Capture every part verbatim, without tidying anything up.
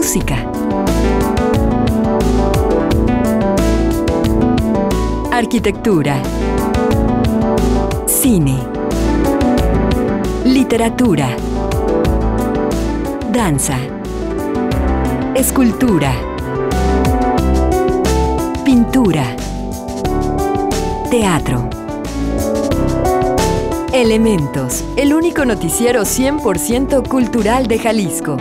Música. Arquitectura. Cine. Literatura. Danza. Escultura. Pintura. Teatro. Elementos, el único noticiero cien por ciento cultural de Jalisco.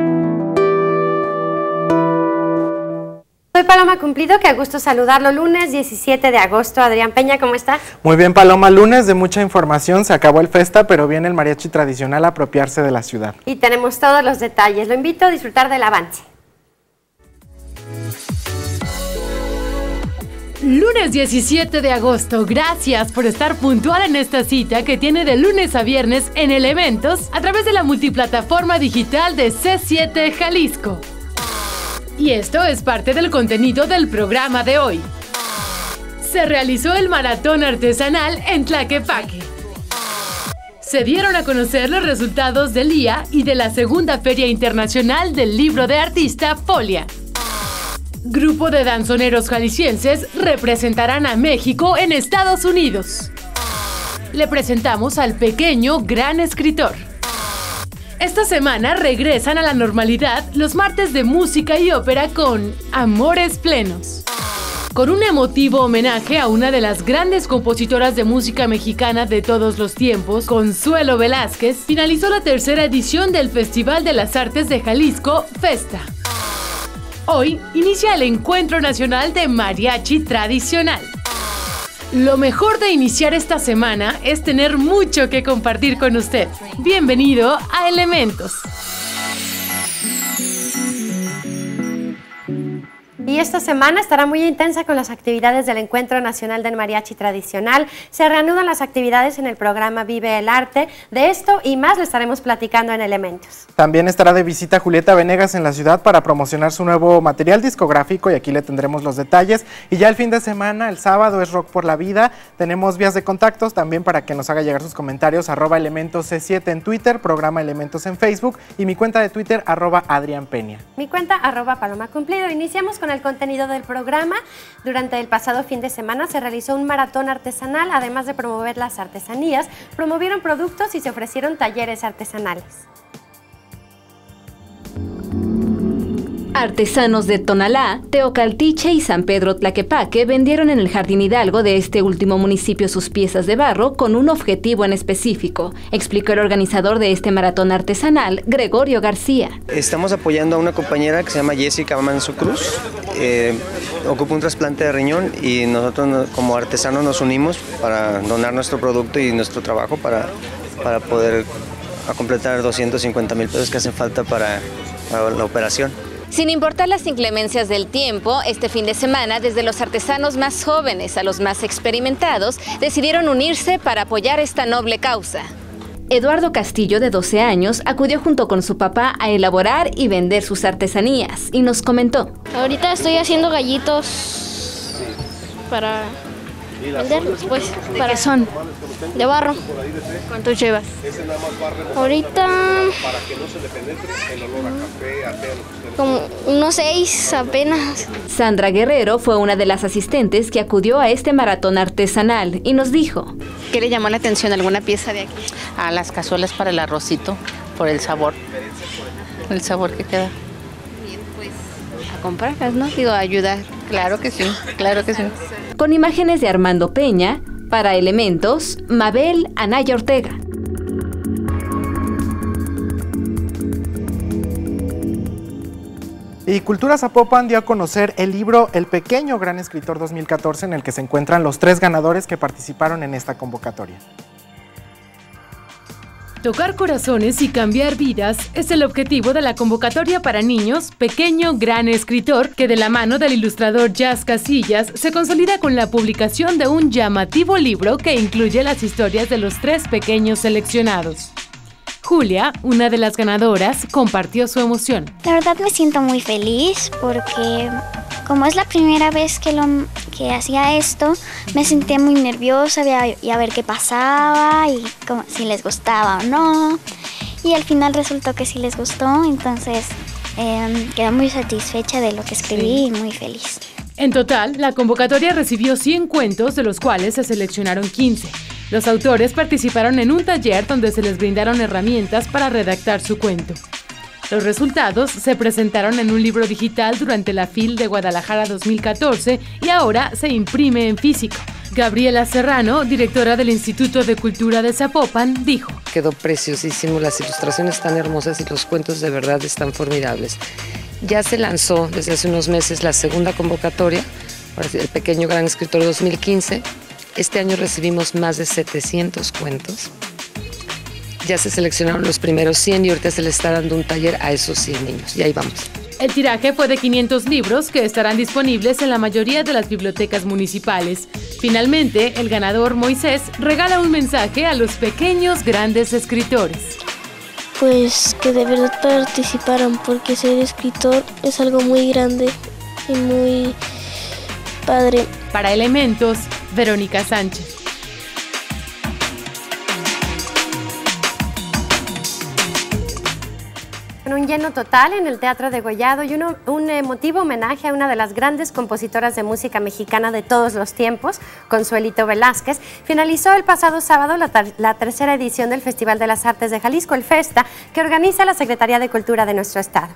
Soy Paloma Cumplido, qué gusto saludarlo. Lunes diecisiete de agosto. Adrián Peña, ¿cómo está? Muy bien, Paloma. Lunes de mucha información. Se acabó el festa, pero viene el mariachi tradicional a apropiarse de la ciudad. Y tenemos todos los detalles. Lo invito a disfrutar del avance. Lunes diecisiete de agosto, gracias por estar puntual en esta cita que tiene de lunes a viernes en Elementos a través de la multiplataforma digital de C siete Jalisco. Y esto es parte del contenido del programa de hoy. Se realizó el maratón artesanal en Tlaquepaque. Se dieron a conocer los resultados del I A y de la segunda Feria Internacional del Libro de Artista Folia. Grupo de danzoneros jaliscienses representarán a México en Estados Unidos. Le presentamos al pequeño gran escritor. Esta semana regresan a la normalidad los martes de música y ópera con Amores Plenos. Con un emotivo homenaje a una de las grandes compositoras de música mexicana de todos los tiempos, Consuelo Velázquez, finalizó la tercera edición del Festival de las Artes de Jalisco, Festa. Hoy inicia el Encuentro Nacional de Mariachi Tradicional. Lo mejor de iniciar esta semana es tener mucho que compartir con usted. Bienvenido a Elementos. Y esta semana estará muy intensa con las actividades del Encuentro Nacional del Mariachi Tradicional. Se reanudan las actividades en el programa Vive el Arte. De esto y más le estaremos platicando en Elementos. También estará de visita Julieta Venegas en la ciudad para promocionar su nuevo material discográfico y aquí le tendremos los detalles. Y ya el fin de semana, el sábado, es Rock por la Vida. Tenemos vías de contactos también para que nos haga llegar sus comentarios, arroba Elementos C siete en Twitter, programa Elementos en Facebook y mi cuenta de Twitter, arroba Adrián Peña. Mi cuenta, arroba Paloma Cumplido. Iniciamos con el contenido del programa. Durante el pasado fin de semana se realizó un maratón artesanal. Además de promover las artesanías, promovieron productos y se ofrecieron talleres artesanales. Artesanos de Tonalá, Teocaltiche y San Pedro Tlaquepaque vendieron en el Jardín Hidalgo de este último municipio sus piezas de barro con un objetivo en específico, explicó el organizador de este maratón artesanal, Gregorio García. Estamos apoyando a una compañera que se llama Jessica Manso Cruz, eh, ocupa un trasplante de riñón y nosotros como artesanos nos unimos para donar nuestro producto y nuestro trabajo para, para poder a completar doscientos cincuenta mil pesos que hacen falta para, para la operación. Sin importar las inclemencias del tiempo, este fin de semana, desde los artesanos más jóvenes a los más experimentados, decidieron unirse para apoyar esta noble causa. Eduardo Castillo, de doce años, acudió junto con su papá a elaborar y vender sus artesanías y nos comentó. Ahorita estoy haciendo gallitos para venderlos, pues. ¿De para... qué son? De barro. ¿Cuántos llevas? Ahorita como unos seis apenas. Sandra Guerrero fue una de las asistentes que acudió a este maratón artesanal y nos dijo. ¿Qué le llamó la atención? ¿Alguna pieza de aquí? A las cazuelas para el arrocito, por el sabor, el sabor que queda. Bien, pues a comprarlas, ¿no? Digo, a ayudar. Claro que sí, claro que sí. Con imágenes de Armando Peña, para Elementos, Mabel Anaya Ortega. Y Cultura Zapopan dio a conocer el libro El Pequeño Gran Escritor dos mil catorce, en el que se encuentran los tres ganadores que participaron en esta convocatoria. Tocar corazones y cambiar vidas es el objetivo de la convocatoria para niños Pequeño Gran Escritor, que de la mano del ilustrador Jazz Casillas se consolida con la publicación de un llamativo libro que incluye las historias de los tres pequeños seleccionados. Julia, una de las ganadoras, compartió su emoción. La verdad me siento muy feliz porque como es la primera vez que, lo, que hacía esto, me sentía muy nerviosa y a ver qué pasaba y como, si les gustaba o no. Y al final resultó que sí les gustó, entonces Eh, quedé muy satisfecha de lo que escribí y muy feliz. En total, la convocatoria recibió cien cuentos, de los cuales se seleccionaron quince. Los autores participaron en un taller donde se les brindaron herramientas para redactar su cuento. Los resultados se presentaron en un libro digital durante la FIL de Guadalajara dos mil catorce y ahora se imprime en físico. Gabriela Serrano, directora del Instituto de Cultura de Zapopan, dijo: Quedó preciosísimo, las ilustraciones están hermosas y los cuentos de verdad están formidables. Ya se lanzó desde hace unos meses la segunda convocatoria, el Pequeño Gran Escritor dos mil quince. Este año recibimos más de setecientos cuentos. Ya se seleccionaron los primeros cien y ahorita se le está dando un taller a esos cien niños. Y ahí vamos. El tiraje fue de quinientos libros que estarán disponibles en la mayoría de las bibliotecas municipales. Finalmente, el ganador Moisés regala un mensaje a los pequeños grandes escritores. Pues que de verdad participaran, porque ser escritor es algo muy grande y muy padre. Para Elementos, Verónica Sánchez. Con un lleno total en el Teatro Degollado y uno, un emotivo homenaje a una de las grandes compositoras de música mexicana de todos los tiempos, Consuelito Velázquez, finalizó el pasado sábado la, la tercera edición del Festival de las Artes de Jalisco, el FESTA, que organiza la Secretaría de Cultura de nuestro estado.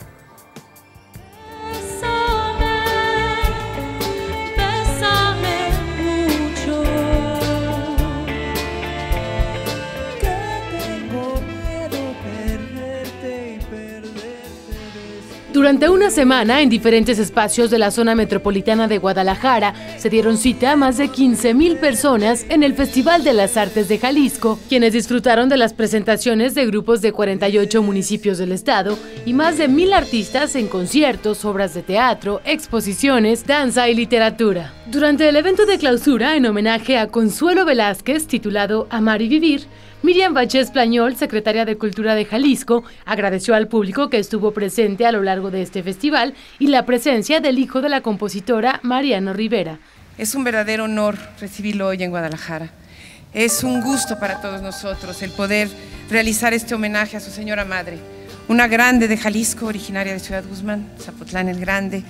Durante una semana, en diferentes espacios de la zona metropolitana de Guadalajara, se dieron cita a más de quince mil personas en el Festival de las Artes de Jalisco, quienes disfrutaron de las presentaciones de grupos de cuarenta y ocho municipios del estado y más de mil artistas en conciertos, obras de teatro, exposiciones, danza y literatura. Durante el evento de clausura, en homenaje a Consuelo Velázquez, titulado Amar y Vivir, Miriam Bachés Plañol, secretaria de Cultura de Jalisco, agradeció al público que estuvo presente a lo largo de este festival y la presencia del hijo de la compositora, Mariano Rivera. Es un verdadero honor recibirlo hoy en Guadalajara. Es un gusto para todos nosotros el poder realizar este homenaje a su señora madre, una grande de Jalisco, originaria de Ciudad Guzmán, Zapotlán el Grande.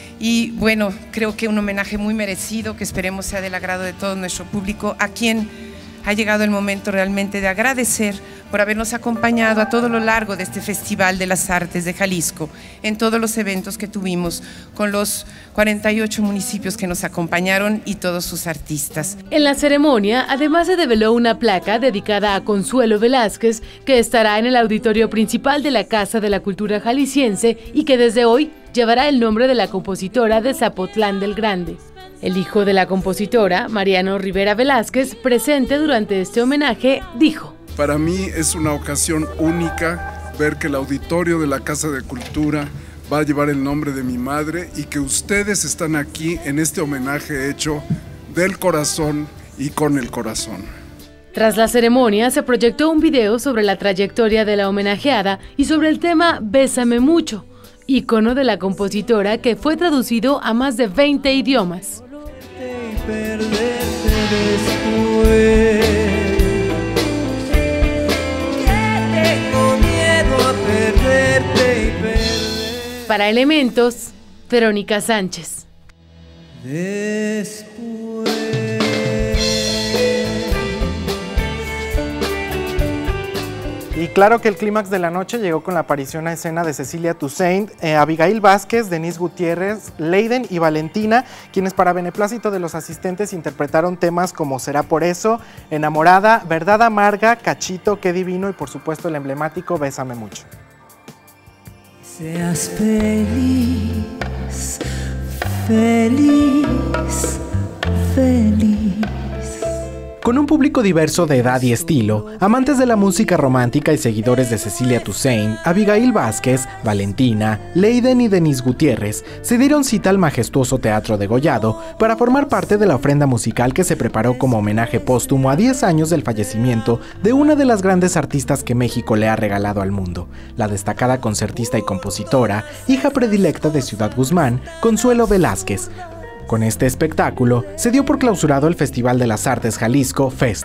Y bueno, creo que un homenaje muy merecido, que esperemos sea del agrado de todo nuestro público, a quien ha llegado el momento realmente de agradecer por habernos acompañado a todo lo largo de este Festival de las Artes de Jalisco, en todos los eventos que tuvimos con los cuarenta y ocho municipios que nos acompañaron y todos sus artistas. En la ceremonia, además se develó una placa dedicada a Consuelo Velázquez, que estará en el auditorio principal de la Casa de la Cultura Jalisciense y que desde hoy llevará el nombre de la compositora de Zapotlán del Grande. El hijo de la compositora, Mariano Rivera Velázquez, presente durante este homenaje, dijo: Para mí es una ocasión única ver que el auditorio de la Casa de Cultura va a llevar el nombre de mi madre y que ustedes están aquí en este homenaje hecho del corazón y con el corazón. Tras la ceremonia se proyectó un video sobre la trayectoria de la homenajeada y sobre el tema Bésame Mucho, ícono de la compositora que fue traducido a más de veinte idiomas. Para Elementos, Verónica Sánchez. Después. Y claro que el clímax de la noche llegó con la aparición a escena de Cecilia Toussaint, eh, Abigail Vázquez, Denise Gutiérrez, Leiden y Valentina, quienes para beneplácito de los asistentes interpretaron temas como Será por eso, Enamorada, Verdad Amarga, Cachito, Qué Divino y por supuesto el emblemático Bésame Mucho. Seas feliz, feliz, feliz. Con un público diverso de edad y estilo, amantes de la música romántica y seguidores de Cecilia Toussaint, Abigail Vázquez, Valentina, Leiden y Denise Gutiérrez se dieron cita al majestuoso Teatro Degollado para formar parte de la ofrenda musical que se preparó como homenaje póstumo a diez años del fallecimiento de una de las grandes artistas que México le ha regalado al mundo, la destacada concertista y compositora, hija predilecta de Ciudad Guzmán, Consuelo Velázquez. Con este espectáculo se dio por clausurado el Festival de las Artes Jalisco, FESTA.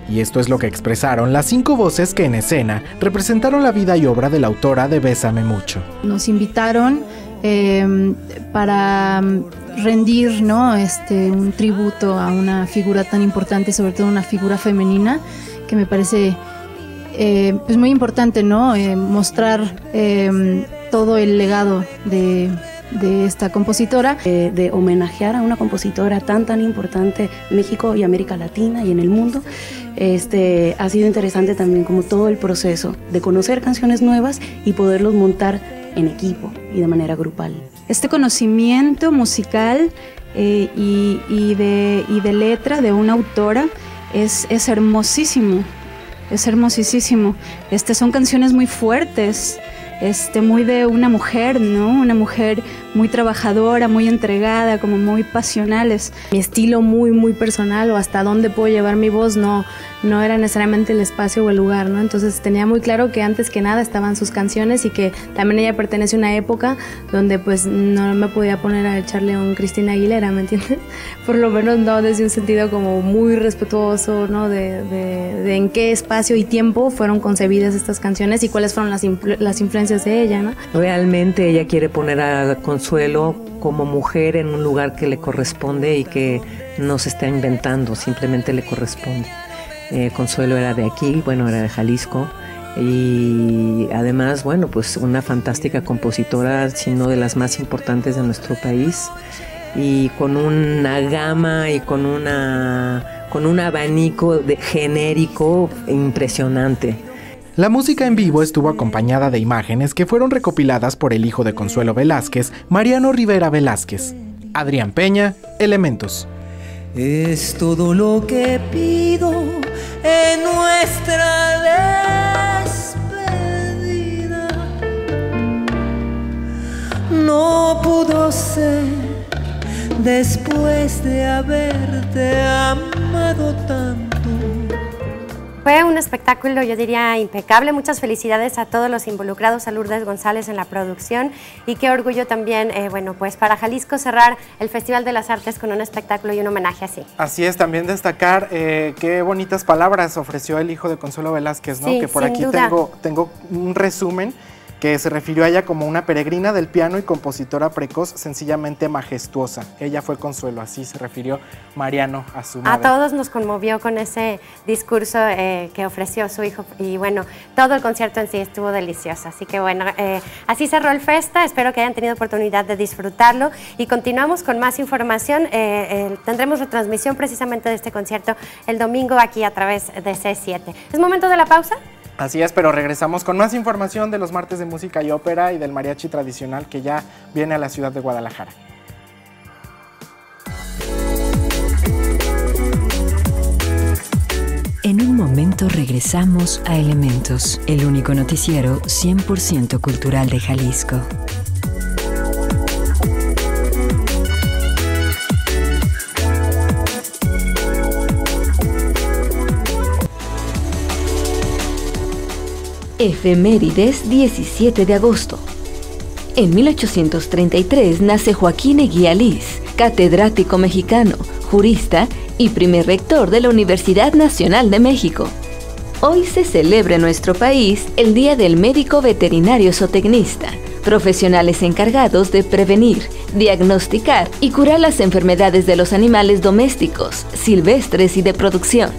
Y esto es lo que expresaron las cinco voces que en escena representaron la vida y obra de la autora de Bésame Mucho. Nos invitaron eh, para rendir, ¿no? este, un tributo a una figura tan importante, sobre todo una figura femenina, que me parece eh, pues muy importante, ¿no? Eh, mostrar eh, todo el legado de... de esta compositora. Eh, de homenajear a una compositora tan tan importante en México y América Latina y en el mundo. Este, ha sido interesante también como todo el proceso de conocer canciones nuevas y poderlos montar en equipo y de manera grupal. Este conocimiento musical eh, y, y, de, y de letra de una autora es, es hermosísimo, es hermosísimo. Este, son canciones muy fuertes, Este, muy de una mujer, ¿no? Una mujer muy trabajadora, muy entregada, como muy pasionales. Mi estilo muy, muy personal, o hasta dónde puedo llevar mi voz, no, no era necesariamente el espacio o el lugar, ¿no? Entonces tenía muy claro que antes que nada estaban sus canciones y que también ella pertenece a una época donde pues no me podía poner a echarle un Cristina Aguilera, ¿me entiendes? Por lo menos no desde un sentido como muy respetuoso, ¿no? De, de, de en qué espacio y tiempo fueron concebidas estas canciones y cuáles fueron las, influ las influencias de ella, ¿no? Realmente ella quiere poner a Consuelo como mujer en un lugar que le corresponde y que no se está inventando, simplemente le corresponde. Eh, Consuelo era de aquí, bueno, era de Jalisco, y además, bueno, pues una fantástica compositora, si no de las más importantes de nuestro país, y con una gama y con una con un abanico de genérico impresionante. La música en vivo estuvo acompañada de imágenes que fueron recopiladas por el hijo de Consuelo Velázquez, Mariano Rivera Velázquez. Adrián Peña, Elementos. Es todo lo que pido en nuestra despedida. No pudo ser después de haberte amado tanto. Fue un espectáculo, yo diría, impecable. Muchas felicidades a todos los involucrados, a Lourdes González en la producción, y qué orgullo también, eh, bueno, pues para Jalisco cerrar el Festival de las Artes con un espectáculo y un homenaje así. Así es, también destacar eh, qué bonitas palabras ofreció el hijo de Consuelo Velázquez, ¿no? Sí, que por sin aquí duda. tengo, tengo un resumen que se refirió a ella como una peregrina del piano y compositora precoz, sencillamente majestuosa. Ella fue Consuelo, así se refirió Mariano a su madre. A todos nos conmovió con ese discurso eh, que ofreció su hijo, y bueno, todo el concierto en sí estuvo delicioso. Así que bueno, eh, así cerró el Festa, espero que hayan tenido oportunidad de disfrutarlo, y continuamos con más información. Eh, eh, tendremos retransmisión precisamente de este concierto el domingo aquí a través de C siete. ¿Es momento de la pausa? Así es, pero regresamos con más información de los martes de música y ópera y del mariachi tradicional que ya viene a la ciudad de Guadalajara. En un momento regresamos a Elementos, el único noticiero cien por ciento cultural de Jalisco. Efemérides diecisiete de agosto. En mil ochocientos treinta y tres nace Joaquín Eguía Liz, catedrático mexicano, jurista y primer rector de la Universidad Nacional de México. Hoy se celebra en nuestro país el Día del Médico Veterinario Zootecnista, profesionales encargados de prevenir, diagnosticar y curar las enfermedades de los animales domésticos, silvestres y de producción.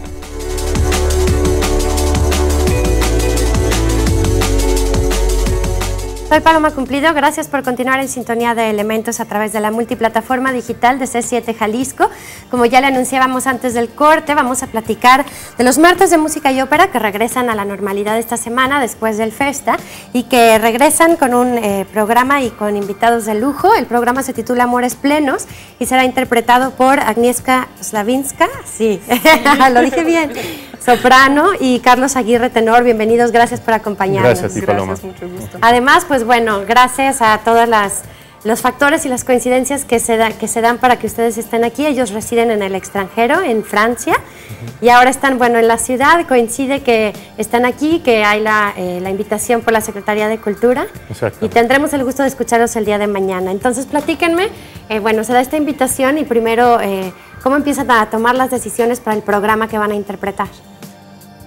Soy Paloma Cumplido, gracias por continuar en sintonía de Elementos a través de la multiplataforma digital de C siete Jalisco. Como ya le anunciábamos antes del corte, vamos a platicar de los martes de música y ópera que regresan a la normalidad esta semana después del Festa, y que regresan con un eh, programa y con invitados de lujo. El programa se titula Amores Plenos y será interpretado por Agnieszka Slavinska, sí, lo dije bien, soprano, y Carlos Aguirre, tenor. Bienvenidos, gracias por acompañarnos. Gracias, sí, Paloma. Gracias, mucho gusto. Además, pues bueno, gracias a todas las los factores y las coincidencias que se, da, que se dan para que ustedes estén aquí. Ellos residen en el extranjero, en Francia, uh-huh. y ahora están, bueno, en la ciudad. Coincide que están aquí, que hay la, eh, la invitación por la Secretaría de Cultura. Exacto. Y tendremos el gusto de escucharlos el día de mañana. Entonces, platíquenme, eh, bueno, se da esta invitación y primero, eh, ¿cómo empiezan a tomar las decisiones para el programa que van a interpretar?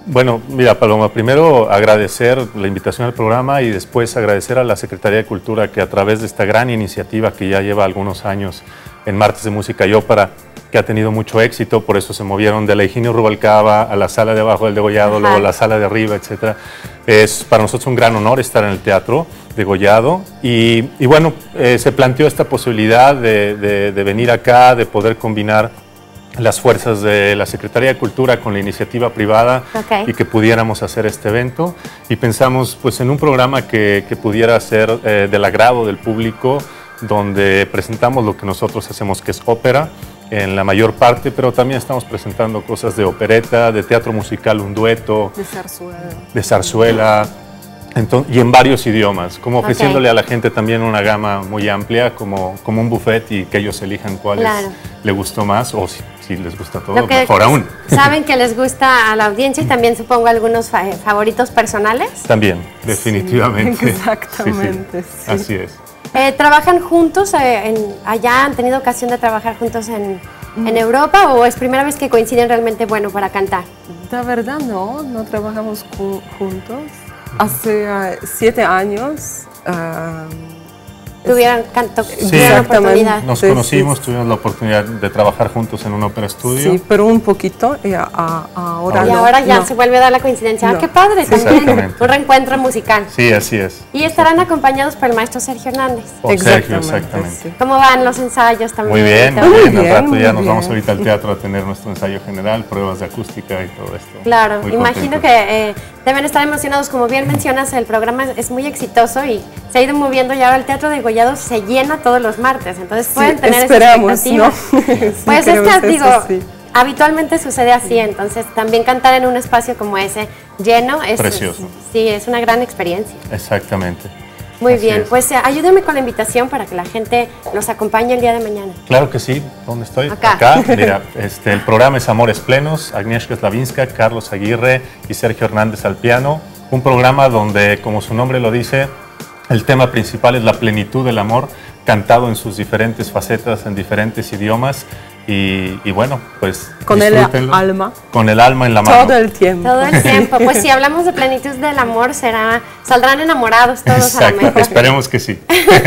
Bueno, mira, Paloma, primero agradecer la invitación al programa y después agradecer a la Secretaría de Cultura que a través de esta gran iniciativa que ya lleva algunos años en Martes de Música y Ópera, que ha tenido mucho éxito, por eso se movieron de la Higinio Rubalcaba a la sala de abajo del degollado, luego a la sala de arriba, etcétera. Es para nosotros un gran honor estar en el teatro degollado y, y bueno, eh, se planteó esta posibilidad de, de, de venir acá, de poder combinar las fuerzas de la Secretaría de Cultura con la iniciativa privada okay. y que pudiéramos hacer este evento. Y pensamos pues, en un programa que, que pudiera ser eh, del agrado del público, donde presentamos lo que nosotros hacemos, que es ópera, en la mayor parte, pero también estamos presentando cosas de opereta, de teatro musical, un dueto, de zarzuela, de zarzuela entonces, y en varios idiomas, como ofreciéndole okay. a la gente también una gama muy amplia, como, como un buffet y que ellos elijan cuál claro. le gustó más o si, si les gusta todo, mejor aún. Saben que les gusta a la audiencia y también supongo algunos fa favoritos personales. También, definitivamente. Sí, exactamente. Sí, sí. Sí. Así es. Eh, ¿Trabajan juntos eh, en, allá? ¿Han tenido ocasión de trabajar juntos en, mm. en Europa o es primera vez que coinciden realmente bueno para cantar? La verdad no, no trabajamos juntos. Hace uh, siete años uh, tuvieron canto, sí, tuvieron oportunidad. Nos conocimos, sí, tuvimos la oportunidad de trabajar juntos en un ópera estudio. Sí, pero un poquito y a, a, ahora Y no, ahora ya no. se vuelve a dar la coincidencia. No. ¡Ah, qué padre! Sí, también un reencuentro musical. Sí, así es. Y estarán acompañados por el maestro Sergio Hernández. Por Sergio, exactamente. Sí. ¿Cómo van los ensayos también? Muy bien, muy bien. Al rato ya nos vamos ahorita al teatro a tener nuestro ensayo general, pruebas de acústica y todo esto. Claro, muy imagino contento. que eh, deben estar emocionados. Como bien mencionas, el programa es muy exitoso y se ha ido moviendo. Ya ahora el Teatro Degollado se llena todos los martes, entonces pueden sí, tener esperamos, esa expectativa. ¿no? sí, pues es que, eso, digo, sí. habitualmente sucede así, entonces también cantar en un espacio como ese lleno es, precioso. Sí, es una gran experiencia. Exactamente. Muy así bien, es. pues eh, ayúdame con la invitación para que la gente los acompañe el día de mañana. Claro que sí. ¿Dónde estoy? Acá. Acá. Mira, este, el programa es Amores Plenos, Agnieszka Slavinska, Carlos Aguirre y Sergio Hernández al piano. Un programa donde, como su nombre lo dice, el tema principal es la plenitud del amor, cantado en sus diferentes facetas, en diferentes idiomas. Y, y bueno, pues con el alma. Con el alma en la mano. Todo el tiempo. Todo el tiempo. Pues si hablamos de plenitud del amor, será saldrán enamorados todos. Exacto, a la mejor. Esperemos que sí.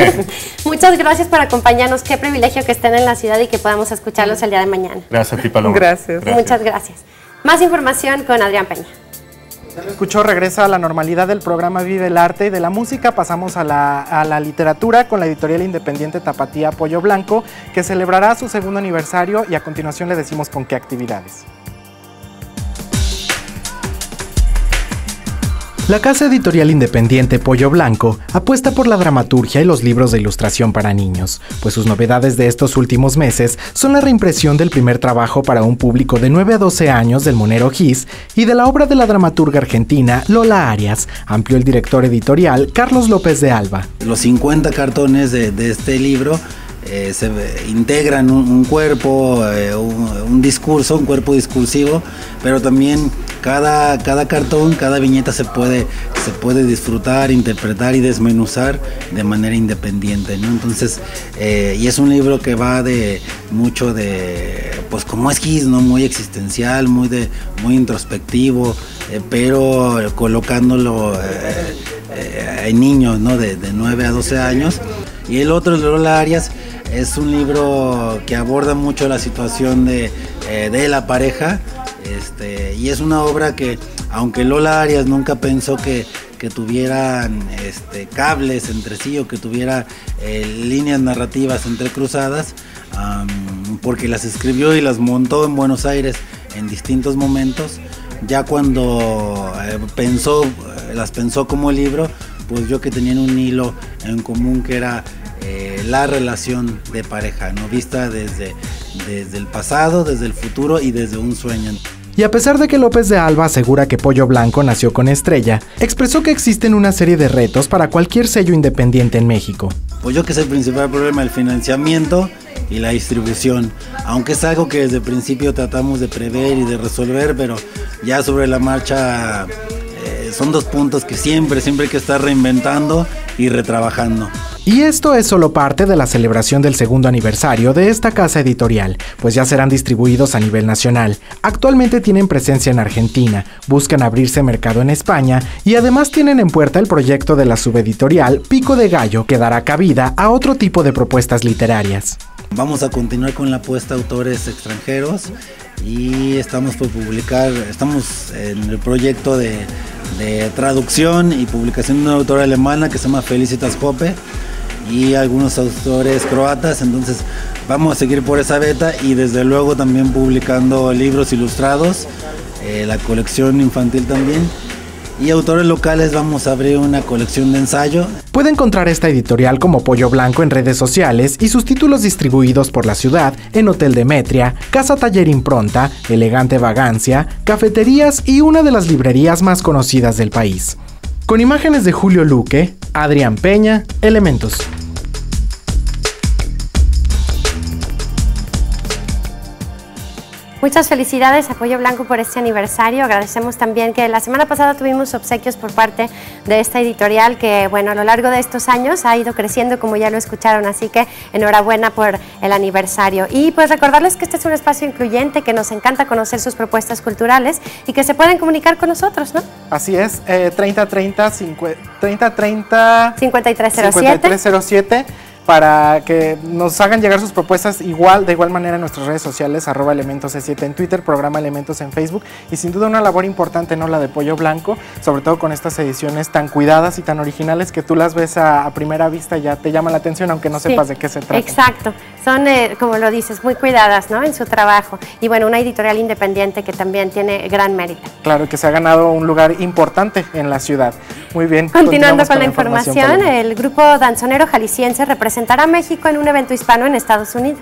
Muchas gracias por acompañarnos. Qué privilegio que estén en la ciudad y que podamos escucharlos el día de mañana. Gracias a ti, Paloma. Gracias. gracias. Muchas gracias. Más información con Adrián Peña. Escuchó, regresa a la normalidad del programa Vive el Arte y de la música pasamos a la, a la literatura con la editorial independiente Tapatía Pollo Blanco, que celebrará su segundo aniversario y a continuación le decimos con qué actividades. La casa editorial independiente Pollo Blanco apuesta por la dramaturgia y los libros de ilustración para niños, pues sus novedades de estos últimos meses son la reimpresión del primer trabajo para un público de nueve a doce años del monero Gis y de la obra de la dramaturga argentina Lola Arias, amplió el director editorial Carlos López de Alba. Los cincuenta cartones de, de este libro Eh, se integran un, un cuerpo, eh, un, un discurso, un cuerpo discursivo, pero también cada, cada cartón, cada viñeta se puede, se puede disfrutar, interpretar y desmenuzar de manera independiente, ¿no? Entonces, eh, y es un libro que va de mucho de, pues como es Gis, ¿no? Muy existencial, muy, de, muy introspectivo, eh, pero colocándolo eh, eh, en niños, ¿no? De, de nueve a doce años. Y el otro, Lola Arias, es un libro que aborda mucho la situación de, eh, de la pareja, este, y es una obra que, aunque Lola Arias nunca pensó que, que tuvieran este, cables entre sí o que tuviera eh, líneas narrativas entrecruzadas, um, porque las escribió y las montó en Buenos Aires en distintos momentos, ya cuando eh, pensó, las pensó como libro, pues yo que tenían un hilo en común que era eh, la relación de pareja, ¿no? Vista desde, desde el pasado, desde el futuro y desde un sueño. Y a pesar de que López de Alba asegura que Pollo Blanco nació con estrella, expresó que existen una serie de retos para cualquier sello independiente en México. Pues yo que es el principal problema, el financiamiento y la distribución, aunque es algo que desde el principio tratamos de prever y de resolver, pero ya sobre la marcha eh, son dos puntos que siempre, siempre hay que estar reinventando y retrabajando. Y esto es solo parte de la celebración del segundo aniversario de esta casa editorial, pues ya serán distribuidos a nivel nacional. Actualmente tienen presencia en Argentina, buscan abrirse mercado en España y además tienen en puerta el proyecto de la subeditorial Pico de Gallo, que dará cabida a otro tipo de propuestas literarias. Vamos a continuar con la apuesta a autores extranjeros y estamos por publicar, estamos en el proyecto de, de traducción y publicación de una autora alemana que se llama Felicitas Hoppe y algunos autores croatas, entonces vamos a seguir por esa beta y desde luego también publicando libros ilustrados, eh, la colección infantil también. Y autores locales vamos a abrir una colección de ensayo. Puede encontrar esta editorial como Pollo Blanco en redes sociales y sus títulos distribuidos por la ciudad en Hotel Demetria, Casa Taller Impronta, Elegante Vagancia, cafeterías y una de las librerías más conocidas del país. Con imágenes de Julio Luque, Adrián Peña, Elementos. Muchas felicidades a Pollo Blanco por este aniversario. Agradecemos también que la semana pasada tuvimos obsequios por parte de esta editorial que, bueno, a lo largo de estos años ha ido creciendo, como ya lo escucharon, así que enhorabuena por el aniversario. Y pues recordarles que este es un espacio incluyente, que nos encanta conocer sus propuestas culturales y que se pueden comunicar con nosotros, ¿no? Así es, eh, treinta treinta, treinta treinta, cincuenta y tres cero siete. cincuenta y tres cero siete. Para que nos hagan llegar sus propuestas igual, de igual manera en nuestras redes sociales, arroba Elementos C siete en Twitter, programa Elementos en Facebook, y sin duda una labor importante, ¿no?, la de Pollo Blanco, sobre todo con estas ediciones tan cuidadas y tan originales que tú las ves a, a primera vista, ya te llama la atención aunque no sepas sí, de qué se trata. Exacto, son, eh, como lo dices, muy cuidadas, ¿no?, en su trabajo, y bueno, una editorial independiente que también tiene gran mérito. Claro, que se ha ganado un lugar importante en la ciudad. Muy bien. Continuando con, con la información, información el grupo danzonero jalisciense representará a México en un evento hispano en Estados Unidos.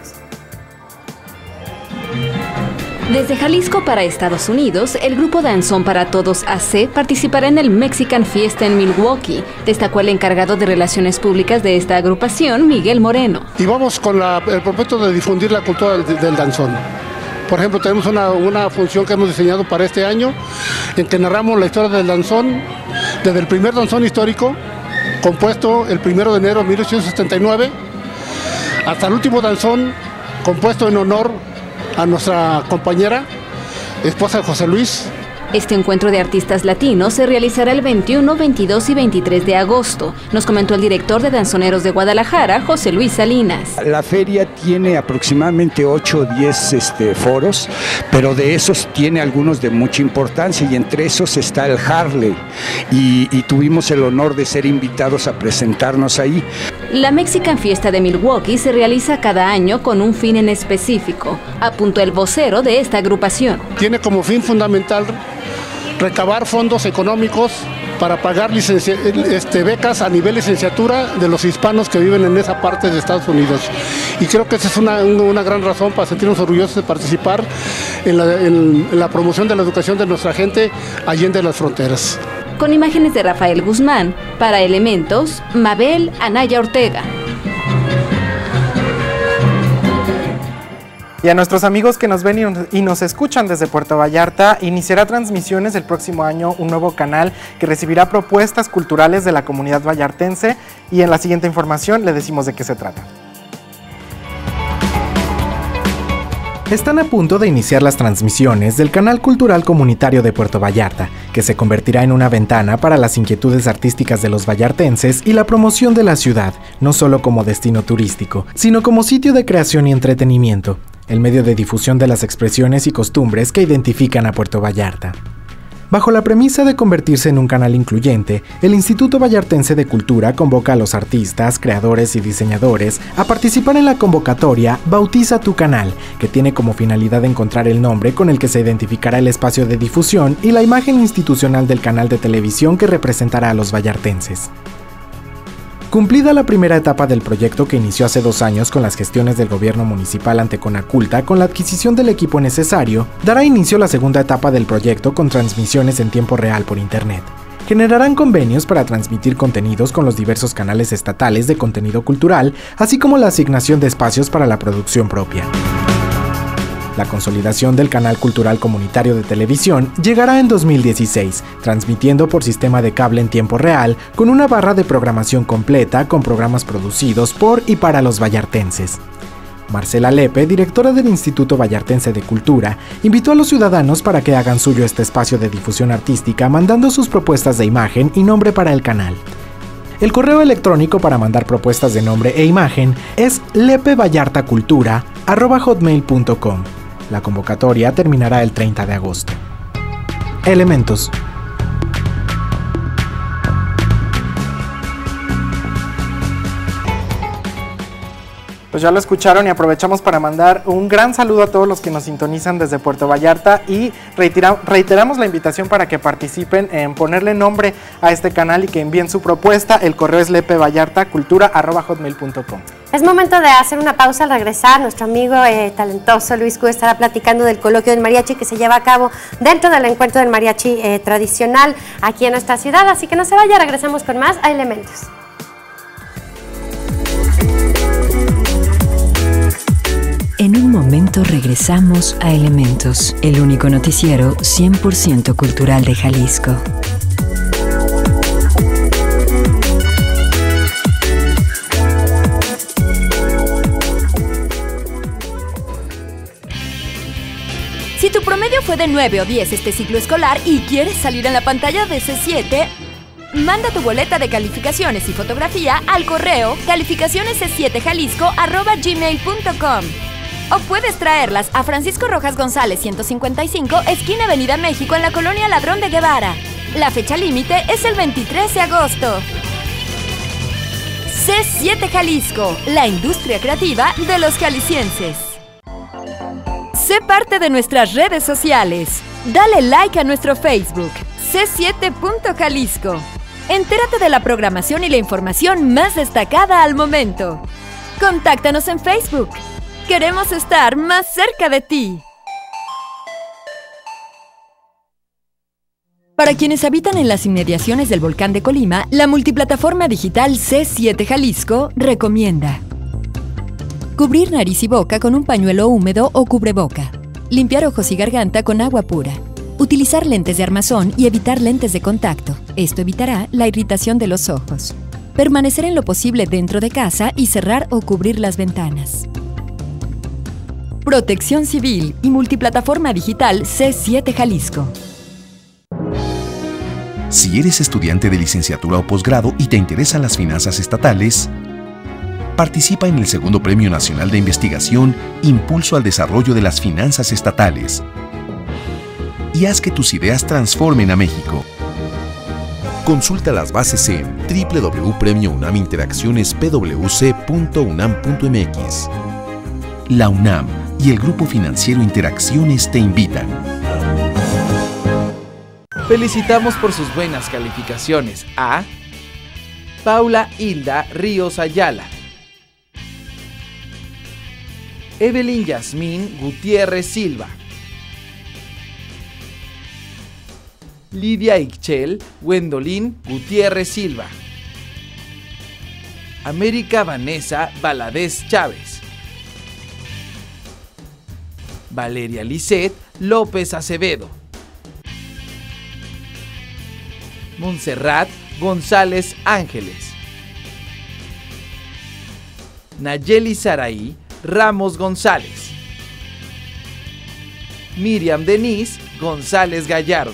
Desde Jalisco para Estados Unidos, el grupo Danzón para Todos A C participará en el Mexican Fiesta en Milwaukee, destacó el encargado de Relaciones Públicas de esta agrupación, Miguel Moreno. Y vamos con la, el propósito de difundir la cultura del, del danzón. Por ejemplo, tenemos una, una función que hemos diseñado para este año, en que narramos la historia del danzón, desde el primer danzón histórico, compuesto el primero de enero de mil ochocientos setenta y nueve, hasta el último danzón, compuesto en honor a nuestra compañera, esposa de José Luis. Este encuentro de artistas latinos se realizará el veintiuno, veintidós y veintitrés de agosto, nos comentó el director de Danzoneros de Guadalajara, José Luis Salinas. La feria tiene aproximadamente ocho o diez este, foros, pero de esos tiene algunos de mucha importancia y entre esos está el Harley y, y tuvimos el honor de ser invitados a presentarnos ahí. La Mexican Fiesta de Milwaukee se realiza cada año con un fin en específico, apuntó el vocero de esta agrupación. Tiene como fin fundamental recabar fondos económicos para pagar licencia, este, becas a nivel licenciatura de los hispanos que viven en esa parte de Estados Unidos. Y creo que esa es una, una gran razón para sentirnos orgullosos de participar en la, en, en la promoción de la educación de nuestra gente allende las fronteras. Con imágenes de Rafael Guzmán, para Elementos, Mabel Anaya Ortega. Y a nuestros amigos que nos ven y nos escuchan desde Puerto Vallarta, iniciará transmisiones el próximo año un nuevo canal que recibirá propuestas culturales de la comunidad vallartense y en la siguiente información le decimos de qué se trata. Están a punto de iniciar las transmisiones del Canal Cultural Comunitario de Puerto Vallarta, que se convertirá en una ventana para las inquietudes artísticas de los vallartenses y la promoción de la ciudad, no solo como destino turístico, sino como sitio de creación y entretenimiento, el medio de difusión de las expresiones y costumbres que identifican a Puerto Vallarta. Bajo la premisa de convertirse en un canal incluyente, el Instituto Vallartense de Cultura convoca a los artistas, creadores y diseñadores a participar en la convocatoria Bautiza tu Canal, que tiene como finalidad encontrar el nombre con el que se identificará el espacio de difusión y la imagen institucional del canal de televisión que representará a los vallartenses. Cumplida la primera etapa del proyecto que inició hace dos años con las gestiones del gobierno municipal ante Conaculta con la adquisición del equipo necesario, dará inicio la segunda etapa del proyecto con transmisiones en tiempo real por internet. Generarán convenios para transmitir contenidos con los diversos canales estatales de contenido cultural, así como la asignación de espacios para la producción propia. La consolidación del canal cultural comunitario de televisión llegará en dos mil dieciséis, transmitiendo por sistema de cable en tiempo real, con una barra de programación completa con programas producidos por y para los vallartenses. Marcela Lepe, directora del Instituto Vallartense de Cultura, invitó a los ciudadanos para que hagan suyo este espacio de difusión artística mandando sus propuestas de imagen y nombre para el canal. El correo electrónico para mandar propuestas de nombre e imagen es lepevallartacultura arroba hotmail punto com. La convocatoria terminará el treinta de agosto. Elementos. Pues ya lo escucharon y aprovechamos para mandar un gran saludo a todos los que nos sintonizan desde Puerto Vallarta y reitera, reiteramos la invitación para que participen en ponerle nombre a este canal y que envíen su propuesta. El correo es lepevallartacultura arroba hotmail punto com. Es momento de hacer una pausa. Al regresar, nuestro amigo eh, talentoso Luis Q estará platicando del coloquio del mariachi que se lleva a cabo dentro del encuentro del mariachi eh, tradicional aquí en nuestra ciudad. Así que no se vaya, regresamos con más a Elementos. En un momento regresamos a Elementos, el único noticiero cien por ciento cultural de Jalisco. Si tu promedio fue de nueve o diez este ciclo escolar y quieres salir en la pantalla de C siete, manda tu boleta de calificaciones y fotografía al correo calificaciones c siete jalisco arroba gmail punto com. O puedes traerlas a Francisco Rojas González ciento cincuenta y cinco, esquina Avenida México, en la colonia Ladrón de Guevara. La fecha límite es el veintitrés de agosto. C siete Jalisco, la industria creativa de los jaliscienses. Sé parte de nuestras redes sociales. Dale like a nuestro Facebook, C siete punto Jalisco. Entérate de la programación y la información más destacada al momento. Contáctanos en Facebook. Queremos estar más cerca de ti. Para quienes habitan en las inmediaciones del volcán de Colima, la multiplataforma digital C siete Jalisco recomienda cubrir nariz y boca con un pañuelo húmedo o cubreboca, limpiar ojos y garganta con agua pura, utilizar lentes de armazón y evitar lentes de contacto. Esto evitará la irritación de los ojos. Permanecer en lo posible dentro de casa y cerrar o cubrir las ventanas. Protección Civil y multiplataforma digital C siete Jalisco. Si eres estudiante de licenciatura o posgrado y te interesan las finanzas estatales, participa en el segundo Premio Nacional de Investigación Impulso al Desarrollo de las Finanzas Estatales y haz que tus ideas transformen a México. Consulta las bases en w w w punto premio unam interacciones p w c punto unam punto m x. La UNAM y el Grupo Financiero Interacciones te invitan. Felicitamos por sus buenas calificaciones a Paula Hilda Ríos Ayala, Evelyn Yasmín Gutiérrez Silva, Lidia Ixchel Gwendolyn Gutiérrez Silva, América Vanessa Valadez Chávez, Valeria Lisset López Acevedo, Montserrat González Ángeles, Nayeli Saraí Ramos González, Miriam Denise González Gallardo,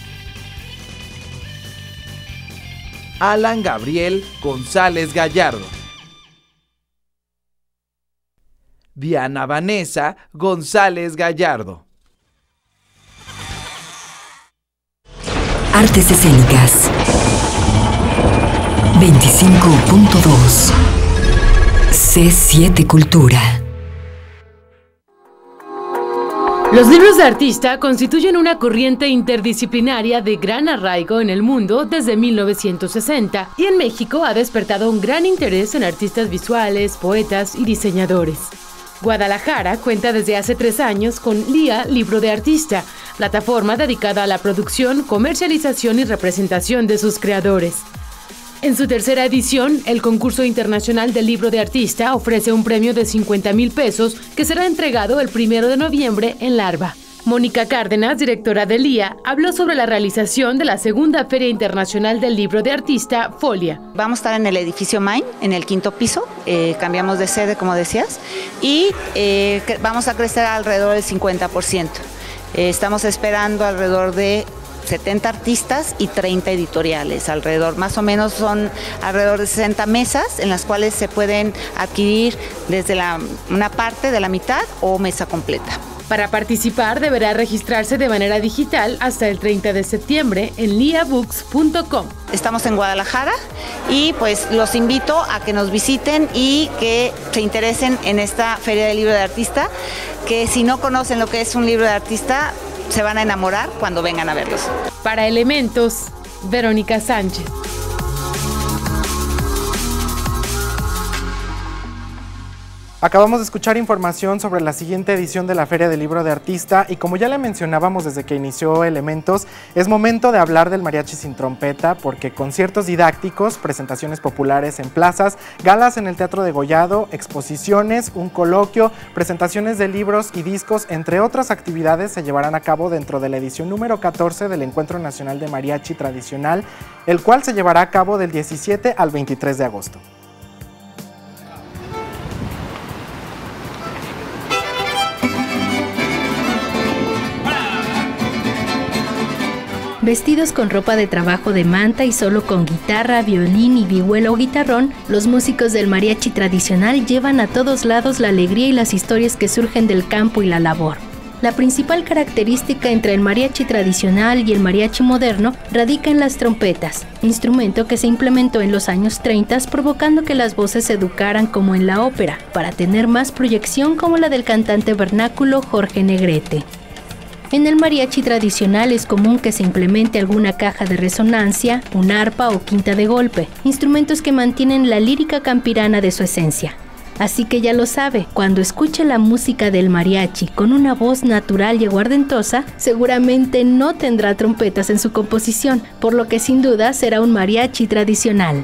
Alan Gabriel González Gallardo, Diana Vanessa González Gallardo. Artes escénicas. veinticinco punto dos. C siete Cultura. Los libros de artista constituyen una corriente interdisciplinaria de gran arraigo en el mundo desde mil novecientos sesenta y en México ha despertado un gran interés en artistas visuales, poetas y diseñadores. Guadalajara cuenta desde hace tres años con L I A Libro de Artista, plataforma dedicada a la producción, comercialización y representación de sus creadores. En su tercera edición, el concurso internacional del libro de artista ofrece un premio de cincuenta mil pesos que será entregado el primero de noviembre en Larva. Mónica Cárdenas, directora del I A, habló sobre la realización de la segunda Feria Internacional del Libro de Artista, Folia. Vamos a estar en el edificio Main, en el quinto piso, eh, cambiamos de sede, como decías, y eh, vamos a crecer alrededor del cincuenta por ciento. Eh, estamos esperando alrededor de setenta artistas y treinta editoriales, alrededor, más o menos son alrededor de sesenta mesas en las cuales se pueden adquirir desde la, una parte de la mitad o mesa completa. Para participar deberá registrarse de manera digital hasta el treinta de septiembre en lia books punto com. Estamos en Guadalajara y pues los invito a que nos visiten y que se interesen en esta Feria del Libro de Artista, que si no conocen lo que es un libro de artista, se van a enamorar cuando vengan a verlos. Para Elementos, Verónica Sánchez. Acabamos de escuchar información sobre la siguiente edición de la Feria del Libro de Artista y como ya le mencionábamos desde que inició Elementos, es momento de hablar del mariachi sin trompeta porque conciertos didácticos, presentaciones populares en plazas, galas en el Teatro Degollado, exposiciones, un coloquio, presentaciones de libros y discos, entre otras actividades se llevarán a cabo dentro de la edición número catorce del Encuentro Nacional de Mariachi Tradicional, el cual se llevará a cabo del diecisiete al veintitrés de agosto. Vestidos con ropa de trabajo de manta y solo con guitarra, violín y vihuela o guitarrón, los músicos del mariachi tradicional llevan a todos lados la alegría y las historias que surgen del campo y la labor. La principal característica entre el mariachi tradicional y el mariachi moderno radica en las trompetas, instrumento que se implementó en los años treinta, provocando que las voces se educaran como en la ópera, para tener más proyección como la del cantante vernáculo Jorge Negrete. En el mariachi tradicional es común que se implemente alguna caja de resonancia, un arpa o quinta de golpe, instrumentos que mantienen la lírica campirana de su esencia. Así que ya lo sabe, cuando escuche la música del mariachi con una voz natural y aguardentosa, seguramente no tendrá trompetas en su composición, por lo que sin duda será un mariachi tradicional.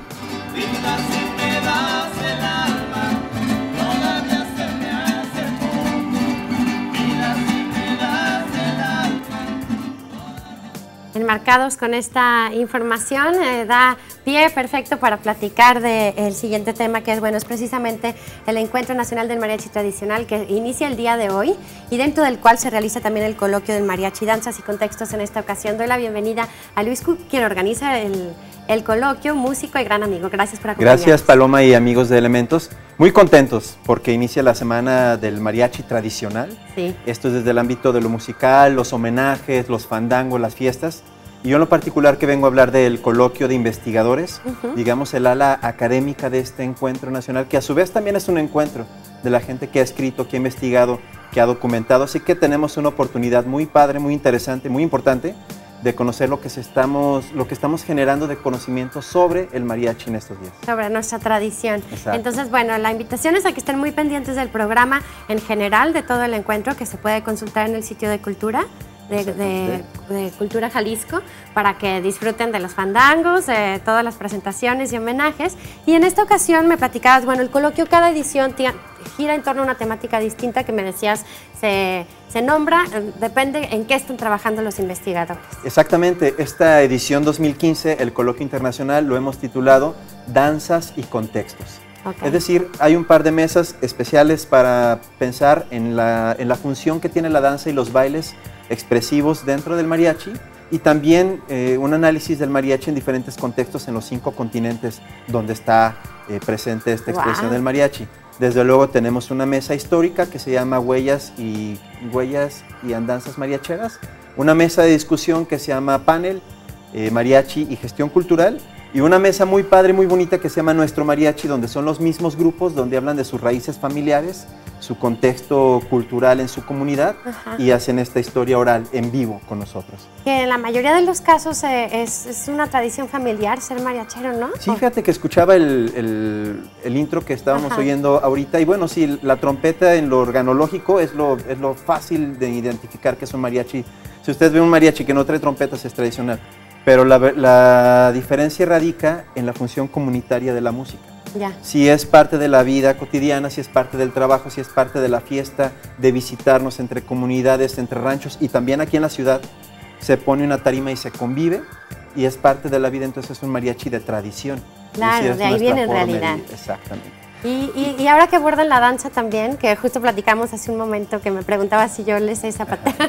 Enmarcados con esta información, eh, da pie perfecto para platicar del siguiente tema, que es, bueno, es precisamente el Encuentro Nacional del Mariachi Tradicional, que inicia el día de hoy y dentro del cual se realiza también el coloquio del mariachi, danzas y contextos. En esta ocasión doy la bienvenida a Luis Cook, quien organiza el, el coloquio, músico y gran amigo. Gracias por acompañarnos. Gracias, Paloma y amigos de Elementos. Muy contentos porque inicia la semana del mariachi tradicional. Sí. Esto es desde el ámbito de lo musical, los homenajes, los fandangos, las fiestas. Y yo en lo particular que vengo a hablar del coloquio de investigadores, uh-huh. digamos el ala académica de este encuentro nacional, que a su vez también es un encuentro de la gente que ha escrito, que ha investigado, que ha documentado. Así que tenemos una oportunidad muy padre, muy interesante, muy importante de conocer lo que, se estamos, lo que estamos generando de conocimiento sobre el mariachi en estos días. Sobre nuestra tradición. Exacto. Entonces, bueno, la invitación es a que estén muy pendientes del programa en general, de todo el encuentro, que se puede consultar en el sitio de Cultura. De, de, de Cultura Jalisco, para que disfruten de los fandangos, de todas las presentaciones y homenajes. Y en esta ocasión me platicabas, bueno, el coloquio, cada edición tía, gira en torno a una temática distinta que me decías, se, se nombra, depende en qué están trabajando los investigadores. Exactamente, esta edición dos mil quince, el coloquio internacional, lo hemos titulado Danzas y Contextos. Okay. Es decir, hay un par de mesas especiales para pensar en la, en la función que tiene la danza y los bailes expresivos dentro del mariachi y también eh, un análisis del mariachi en diferentes contextos en los cinco continentes donde está eh, presente esta expresión wow. del mariachi. Desde luego tenemos una mesa histórica que se llama Huellas y, Huellas y Andanzas Mariacheras, una mesa de discusión que se llama Panel, eh, Mariachi y Gestión Cultural, y una mesa muy padre, muy bonita que se llama Nuestro Mariachi, donde son los mismos grupos, donde hablan de sus raíces familiares, su contexto cultural en su comunidad. Ajá. Y hacen esta historia oral en vivo con nosotros. Que en la mayoría de los casos eh, es, es una tradición familiar ser mariachero, ¿no? Sí, fíjate que escuchaba el, el, el intro que estábamos Ajá. oyendo ahorita y bueno, sí, la trompeta en lo organológico es lo, es lo fácil de identificar que es un mariachi. Si usted ve un mariachi que no trae trompetas es tradicional. pero la, la diferencia radica en la función comunitaria de la música. Ya. Si es parte de la vida cotidiana, si es parte del trabajo, si es parte de la fiesta, de visitarnos entre comunidades, entre ranchos, y también aquí en la ciudad se pone una tarima y se convive, y es parte de la vida, entonces es un mariachi de tradición. Claro, es de ahí viene en realidad. De, exactamente. Y, y, y ahora que abordan la danza también, que justo platicamos hace un momento que me preguntaba si yo le sé zapatear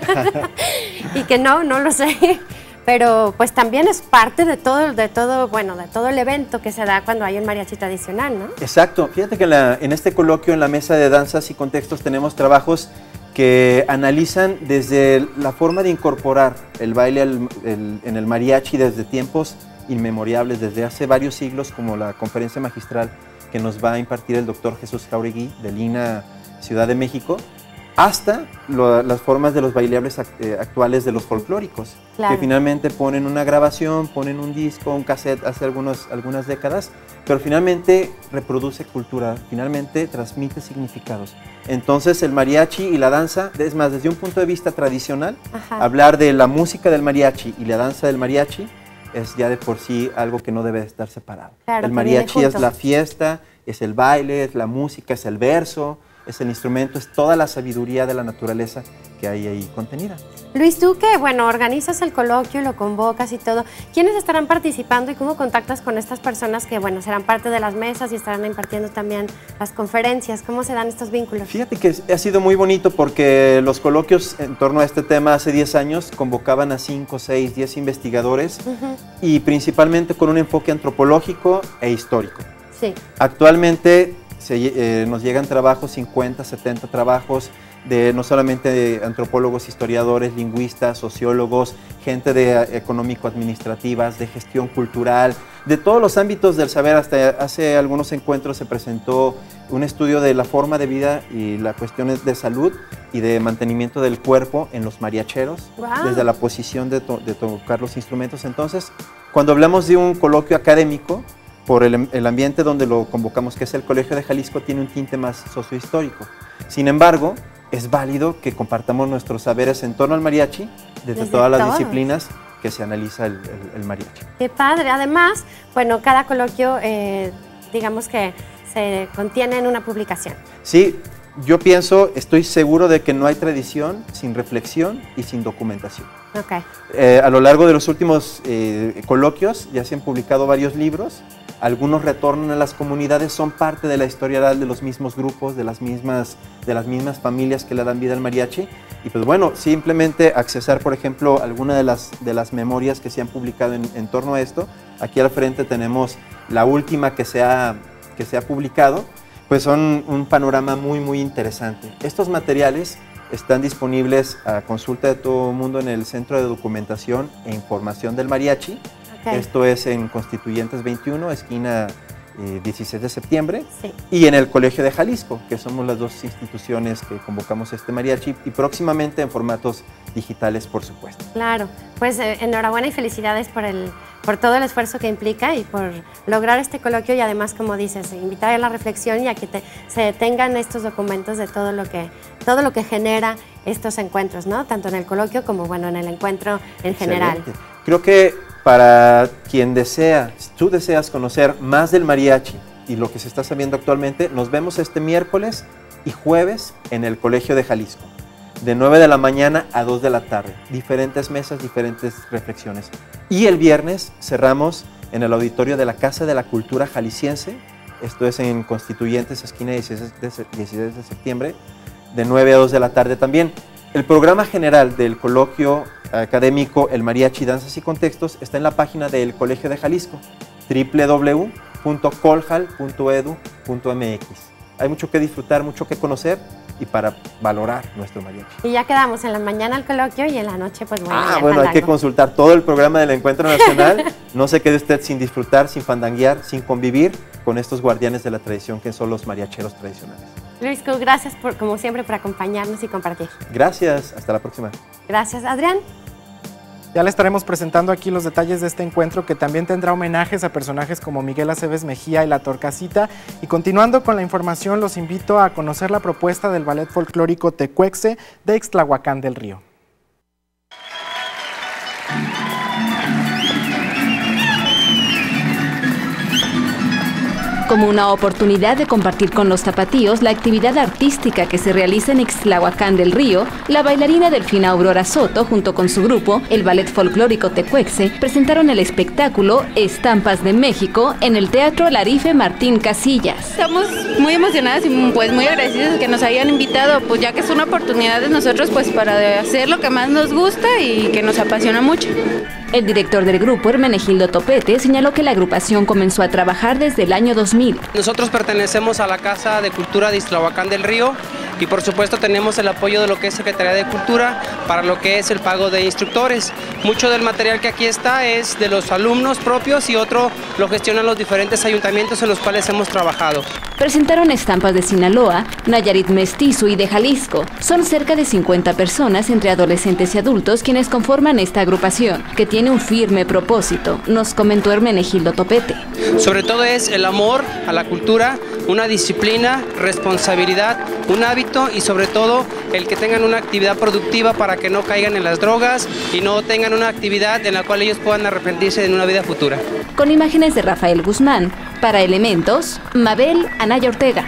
y que no, no lo sé. Pero pues también es parte de todo, de todo, bueno, de todo el evento que se da cuando hay un mariachi tradicional, ¿no? Exacto. Fíjate que en, la, en este coloquio, en la mesa de danzas y contextos, tenemos trabajos que analizan desde la forma de incorporar el baile al, el, en el mariachi desde tiempos inmemorables, desde hace varios siglos, como la conferencia magistral que nos va a impartir el doctor Jesús Jauregui de Lina, Ciudad de México, hasta lo, las formas de los bailables act, eh, actuales de los folclóricos, claro, que finalmente ponen una grabación, ponen un disco, un cassette hace algunos, algunas décadas, pero finalmente reproduce cultura, finalmente transmite significados. Entonces el mariachi y la danza, es más, desde un punto de vista tradicional, ajá, hablar de la música del mariachi y la danza del mariachi es ya de por sí algo que no debe estar separado. Claro, el mariachi es la fiesta, es el baile, es la música, es el verso, es el instrumento, es toda la sabiduría de la naturaleza que hay ahí contenida. Luis, tú que, bueno, organizas el coloquio y lo convocas y todo, ¿quiénes estarán participando y cómo contactas con estas personas que, bueno, serán parte de las mesas y estarán impartiendo también las conferencias? ¿Cómo se dan estos vínculos? Fíjate que ha sido muy bonito porque los coloquios en torno a este tema hace diez años convocaban a cinco, seis, diez investigadores, uh-huh, y principalmente con un enfoque antropológico e histórico. Sí. Actualmente Se, eh, nos llegan trabajos, cincuenta, setenta trabajos, de no solamente de antropólogos, historiadores, lingüistas, sociólogos, gente de eh, económico-administrativas, de gestión cultural, de todos los ámbitos del saber. Hasta hace algunos encuentros se presentó un estudio de la forma de vida y las cuestiones de salud y de mantenimiento del cuerpo en los mariacheros, wow, desde la posición de, to de tocar los instrumentos. Entonces, cuando hablamos de un coloquio académico, por el, el ambiente donde lo convocamos, que es el Colegio de Jalisco, tiene un tinte más sociohistórico. Sin embargo, es válido que compartamos nuestros saberes en torno al mariachi desde, desde todas las todos. disciplinas que se analiza el, el, el mariachi. ¡Qué padre! Además, bueno, cada coloquio, eh, digamos que se contiene en una publicación. Sí, yo pienso, estoy seguro de que no hay tradición sin reflexión y sin documentación. Okay. Eh, a lo largo de los últimos eh, coloquios ya se han publicado varios libros. Algunos retornan a las comunidades, son parte de la historia oral de los mismos grupos, de las mismas, de las mismas familias que le dan vida al mariachi. Y pues bueno, simplemente accesar, por ejemplo, alguna de las, de las memorias que se han publicado en, en torno a esto. Aquí al frente tenemos la última que se ha, que se ha publicado, pues son un panorama muy, muy interesante. Estos materiales están disponibles a consulta de todo el mundo en el Centro de Documentación e Información del Mariachi. Okay. Esto es en Constituyentes veintiuno, esquina eh, dieciséis de septiembre, sí, y en el Colegio de Jalisco, que somos las dos instituciones que convocamos este mariachi, y próximamente en formatos digitales, por supuesto. Claro, pues eh, enhorabuena y felicidades por, el, por todo el esfuerzo que implica y por lograr este coloquio, y además, como dices, invitar a la reflexión y a que te, se tengan estos documentos de todo lo que, todo lo que genera estos encuentros, ¿no? Tanto en el coloquio como, bueno, en el encuentro en Excelente. general. Creo que para quien desea, si tú deseas conocer más del mariachi y lo que se está sabiendo actualmente, nos vemos este miércoles y jueves en el Colegio de Jalisco, de nueve de la mañana a dos de la tarde. Diferentes mesas, diferentes reflexiones. Y el viernes cerramos en el auditorio de la Casa de la Cultura Jalisciense, esto es en Constituyentes, esquina dieciséis de septiembre, de nueve a dos de la tarde también. El programa general del coloquio académico El Mariachi, Danzas y Contextos está en la página del Colegio de Jalisco, doble u doble u doble u punto coljal punto edu punto m x. Hay mucho que disfrutar, mucho que conocer y para valorar nuestro mariachi. Y ya quedamos en la mañana el coloquio y en la noche, pues bueno, Ah, bueno, hay que consultar todo el programa del Encuentro Nacional. No se quede usted sin disfrutar, sin fandanguear, sin convivir con estos guardianes de la tradición que son los mariacheros tradicionales. Luis Q, gracias por, como siempre, por acompañarnos y compartir. Gracias, hasta la próxima. Gracias, Adrián. Ya le estaremos presentando aquí los detalles de este encuentro, que también tendrá homenajes a personajes como Miguel Aceves Mejía y La Torcasita. Y continuando con la información, los invito a conocer la propuesta del ballet folclórico Tecuexe de Ixtlahuacán del Río. como una oportunidad de compartir con los tapatíos la actividad artística que se realiza en Ixtlahuacán del Río, la bailarina Delfina Aurora Soto, junto con su grupo, el Ballet Folclórico Tecuexe, presentaron el espectáculo Estampas de México en el Teatro Larife Martín Casillas. Estamos muy emocionadas y pues muy agradecidas de que nos hayan invitado, pues ya que es una oportunidad de nosotros pues para hacer lo que más nos gusta y que nos apasiona mucho. El director del grupo, Hermenegildo Topete, señaló que la agrupación comenzó a trabajar desde el año dos mil. Nosotros pertenecemos a la Casa de Cultura de Ixtlahuacán del Río y por supuesto tenemos el apoyo de lo que es Secretaría de Cultura para lo que es el pago de instructores. Mucho del material que aquí está es de los alumnos propios y otro lo gestionan los diferentes ayuntamientos en los cuales hemos trabajado. Presentaron estampas de Sinaloa, Nayarit Mestizo y de Jalisco. Son cerca de cincuenta personas entre adolescentes y adultos quienes conforman esta agrupación, que tiene un firme propósito, nos comentó Hermenegildo Topete. Sobre todo es el amor a la cultura, una disciplina, responsabilidad, un hábito y sobre todo el que tengan una actividad productiva para que no caigan en las drogas y no tengan una actividad en la cual ellos puedan arrepentirse en una vida futura. Con imágenes de Rafael Guzmán, para Elementos, Mabel Anaya Ortega.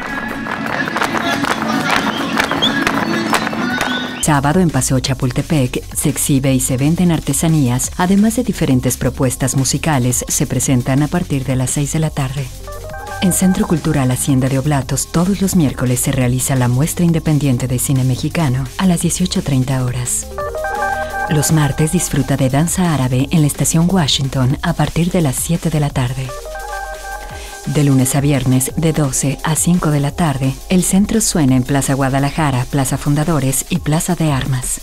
Sábado en Paseo Chapultepec se exhibe y se venden artesanías, además de diferentes propuestas musicales se presentan a partir de las seis de la tarde. En Centro Cultural Hacienda de Oblatos todos los miércoles se realiza la muestra independiente de cine mexicano a las dieciocho treinta horas. Los martes disfruta de danza árabe en la estación Washington a partir de las siete de la tarde. De lunes a viernes, de doce a cinco de la tarde, el centro suena en Plaza Guadalajara, Plaza Fundadores y Plaza de Armas.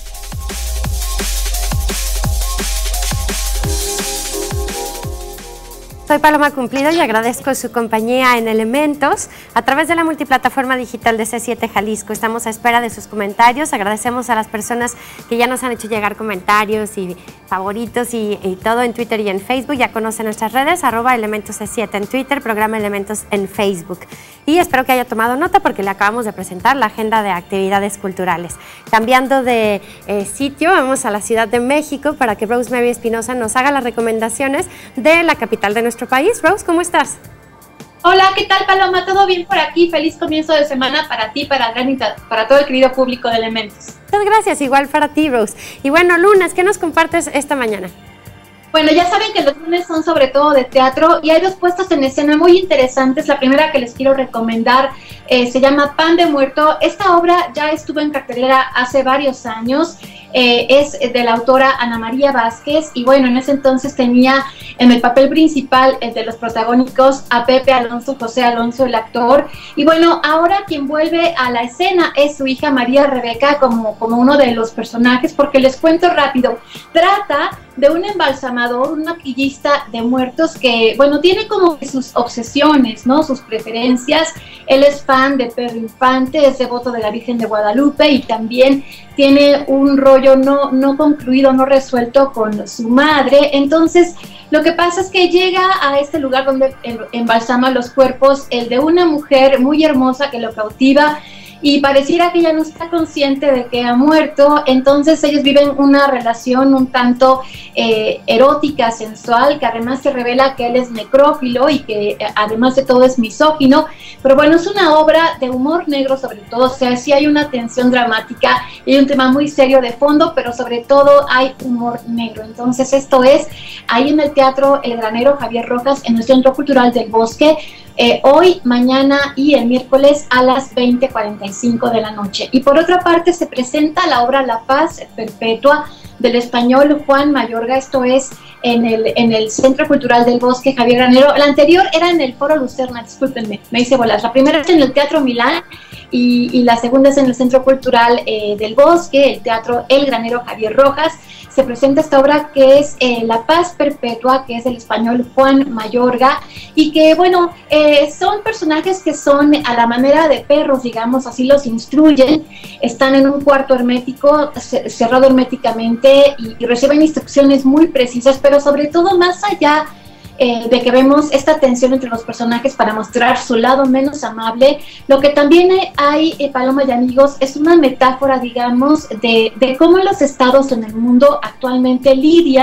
Soy Paloma Cumplido y agradezco su compañía en Elementos a través de la multiplataforma digital de C siete Jalisco. Estamos a espera de sus comentarios. Agradecemos a las personas que ya nos han hecho llegar comentarios y favoritos y, y todo en Twitter y en Facebook. Ya conocen nuestras redes, arroba Elementos C siete en Twitter, programa Elementos en Facebook. Y espero que haya tomado nota porque le acabamos de presentar la agenda de actividades culturales. Cambiando de eh, sitio, vamos a la Ciudad de México para que Rosemary Espinosa nos haga las recomendaciones de la capital de nuestro país. Rose, ¿cómo estás? Hola, ¿qué tal, Paloma? ¿Todo bien por aquí? Feliz comienzo de semana para ti, para Granita, para todo el querido público de Elementos. Muchas gracias, igual para ti, Rose. Y bueno, lunes, ¿qué nos compartes esta mañana? Bueno, ya saben que los lunes son sobre todo de teatro y hay dos puestas en escena muy interesantes. La primera que les quiero recomendar eh, se llama Pan de Muerto. Esta obra ya estuvo en cartelera hace varios años. Eh, es de la autora Ana María Vázquez y bueno, en ese entonces tenía en el papel principal el de los protagónicos a Pepe Alonso, José Alonso, el actor, y bueno, ahora quien vuelve a la escena es su hija María Rebeca como, como uno de los personajes, porque les cuento rápido, trata de un embalsamador, un maquillista de muertos que, bueno, tiene como sus obsesiones, ¿no? Sus preferencias. Él es fan de Pedro Infante, es devoto de la Virgen de Guadalupe y también tiene un rollo no, no concluido, no resuelto con su madre. Entonces, lo que pasa es que llega a este lugar donde embalsama los cuerpos, el de una mujer muy hermosa que lo cautiva, y pareciera que ella no está consciente de que ha muerto. Entonces ellos viven una relación un tanto eh, erótica, sensual, que además se revela que él es necrófilo y que eh, además de todo es misógino, pero bueno, es una obra de humor negro sobre todo, o sea, sí hay una tensión dramática y un tema muy serio de fondo, pero sobre todo hay humor negro. Entonces esto es ahí en el Teatro El Granero Javier Rojas, en el Centro Cultural del Bosque, Eh, hoy, mañana y el miércoles a las veinte cuarenta y cinco de la noche. Y por otra parte se presenta la obra La Paz Perpetua del español Juan Mayorga. Esto es en el, en el Centro Cultural del Bosque Javier Granero. La anterior era en el Foro Lucerna, discúlpenme, me hice bolas. La primera es en el Teatro Milán y, y la segunda es en el Centro Cultural eh, del Bosque, el Teatro El Granero Javier Rojas. Se presenta esta obra que es eh, La Paz Perpetua, que es del español Juan Mayorga, y que, bueno, eh, son personajes que son a la manera de perros, digamos, así los instruyen, están en un cuarto hermético, cerrado herméticamente, y, y reciben instrucciones muy precisas, pero sobre todo más allá Eh, de que vemos esta tensión entre los personajes para mostrar su lado menos amable, lo que también hay, eh, Paloma y amigos, es una metáfora, digamos, de, de cómo los estados en el mundo actualmente lidian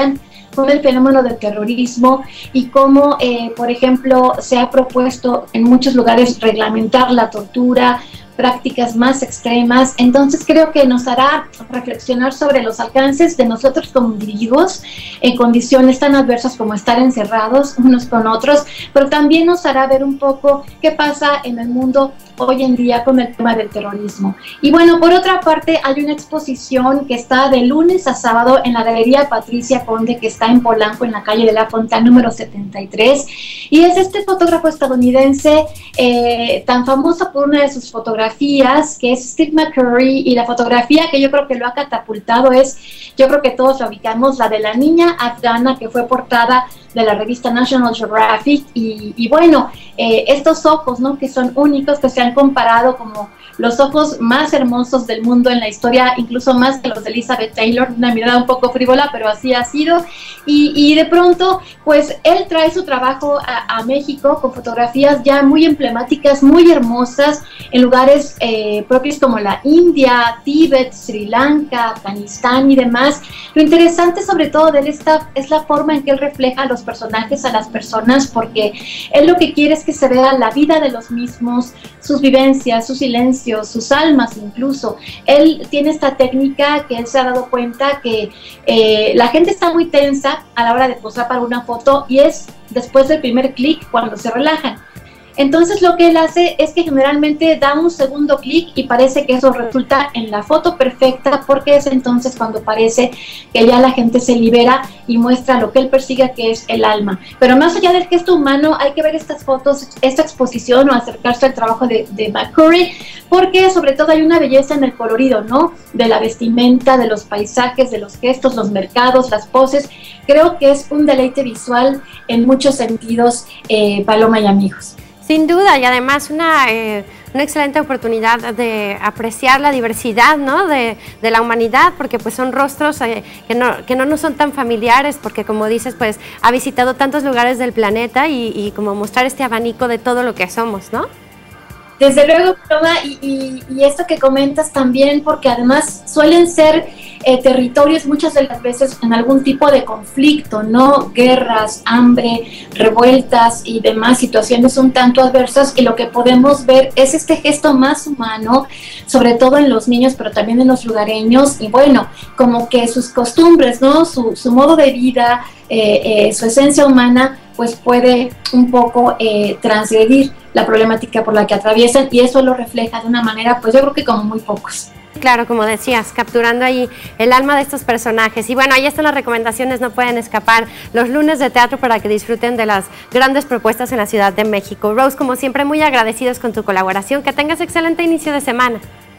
con el fenómeno del terrorismo y cómo, eh, por ejemplo, se ha propuesto en muchos lugares reglamentar la tortura, prácticas más extremas. Entonces creo que nos hará reflexionar sobre los alcances de nosotros como individuos en condiciones tan adversas como estar encerrados unos con otros, pero también nos hará ver un poco qué pasa en el mundo hoy en día con el tema del terrorismo. Y bueno, por otra parte, hay una exposición que está de lunes a sábado en la Galería Patricia Conde, que está en Polanco, en la calle de la Fontana número setenta y tres, y es este fotógrafo estadounidense eh, tan famoso por una de sus fotografías, que es Steve McCurry, y la fotografía que yo creo que lo ha catapultado es, yo creo que todos la ubicamos, la de la niña afgana, que fue portada de la revista National Geographic, y, y bueno, eh, estos ojos, ¿no?, que son únicos, que se han comparado como los ojos más hermosos del mundo en la historia, incluso más que los de Elizabeth Taylor, una mirada un poco frívola, pero así ha sido, y, y de pronto, pues él trae su trabajo a, a México con fotografías ya muy emblemáticas, muy hermosas, en lugares eh, propios como la India, Tíbet, Sri Lanka, Afganistán y demás. Lo interesante sobre todo de él está, es la forma en que él refleja a los personajes, a las personas, porque él lo que quiere es que se vea la vida de los mismos, sus vivencias, sus silencios, sus almas incluso. Él tiene esta técnica que él se ha dado cuenta que eh, la gente está muy tensa a la hora de posar para una foto, y es después del primer clic cuando se relajan. Entonces lo que él hace es que generalmente da un segundo clic y parece que eso resulta en la foto perfecta, porque es entonces cuando parece que ya la gente se libera y muestra lo que él persigue, que es el alma. Pero más allá del gesto humano, hay que ver estas fotos, esta exposición, o acercarse al trabajo de, de McCurry, porque sobre todo hay una belleza en el colorido, ¿no?, de la vestimenta, de los paisajes, de los gestos, los mercados, las poses. Creo que es un deleite visual en muchos sentidos, eh, Paloma y amigos. Sin duda, y además una, eh, una excelente oportunidad de apreciar la diversidad, ¿no?, de, de la humanidad, porque pues son rostros eh, que, no, que no nos son tan familiares, porque como dices, pues ha visitado tantos lugares del planeta, y, y como mostrar este abanico de todo lo que somos, ¿no? Desde luego, Paloma, y, y, y esto que comentas también, porque además suelen ser eh, territorios muchas de las veces en algún tipo de conflicto, ¿no? Guerras, hambre, revueltas y demás situaciones un tanto adversas, y lo que podemos ver es este gesto más humano, sobre todo en los niños, pero también en los lugareños, y bueno, como que sus costumbres, ¿no?, su, su modo de vida, eh, eh, su esencia humana, pues puede un poco eh, transgredir la problemática por la que atraviesan, y eso lo refleja de una manera, pues yo creo que como muy pocos. Claro, como decías, capturando ahí el alma de estos personajes. Y bueno, ahí están las recomendaciones, no pueden escapar los lunes de teatro para que disfruten de las grandes propuestas en la Ciudad de México. Rose, como siempre, muy agradecidos con tu colaboración, que tengas excelente inicio de semana.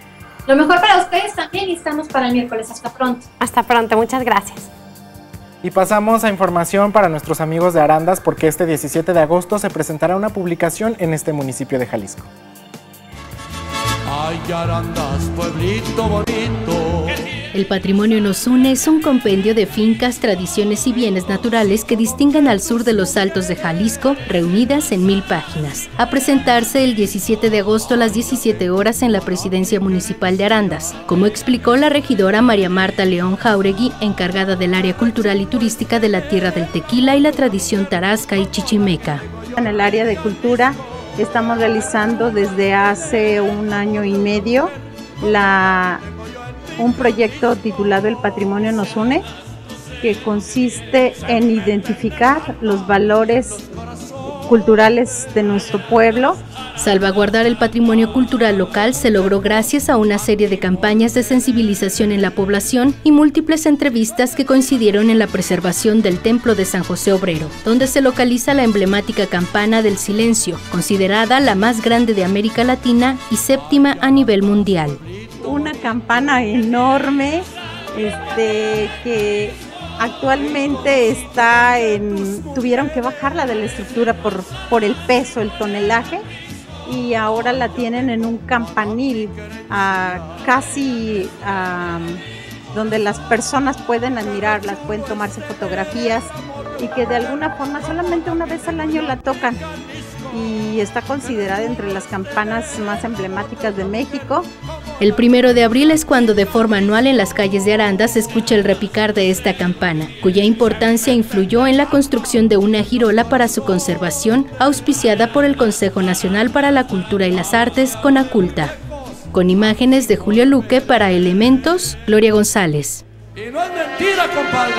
Lo mejor para ustedes también, y estamos para el miércoles. Hasta pronto. Hasta pronto, muchas gracias. Y pasamos a información para nuestros amigos de Arandas, porque este diecisiete de agosto se presentará una publicación en este municipio de Jalisco. Ay, Arandas, pueblito bonito. El patrimonio nos une es un compendio de fincas, tradiciones y bienes naturales que distinguen al sur de los Altos de Jalisco, reunidas en mil páginas. A presentarse el diecisiete de agosto a las diecisiete horas en la Presidencia Municipal de Arandas, como explicó la regidora María Marta León Jauregui, encargada del área cultural y turística de la Tierra del Tequila y la tradición tarasca y chichimeca. En el área de cultura estamos realizando desde hace un año y medio la... un proyecto titulado El Patrimonio nos une, que consiste en identificar los valores culturales de nuestro pueblo. Salvaguardar el patrimonio cultural local se logró gracias a una serie de campañas de sensibilización en la población y múltiples entrevistas que coincidieron en la preservación del Templo de San José Obrero, donde se localiza la emblemática campana del silencio, considerada la más grande de América Latina y séptima a nivel mundial. Una campana enorme, este, que actualmente está en, tuvieron que bajarla de la estructura por, por el peso, el tonelaje, y ahora la tienen en un campanil uh, casi uh, donde las personas pueden admirarlas, pueden tomarse fotografías, y que de alguna forma solamente una vez al año la tocan, y está considerada entre las campanas más emblemáticas de México. El primero de abril es cuando de forma anual en las calles de Aranda se escucha el repicar de esta campana, cuya importancia influyó en la construcción de una girola para su conservación, auspiciada por el Consejo Nacional para la Cultura y las Artes, CONACULTA. Con imágenes de Julio Luque para Elementos, Gloria González. Y no es mentira, compadre.